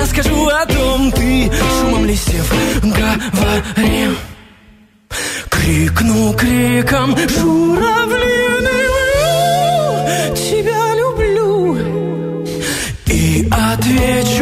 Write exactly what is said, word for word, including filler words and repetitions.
я скажу о том, ты шумом листьев говори. Крикну криком журавлиным, тебя люблю, и отвечу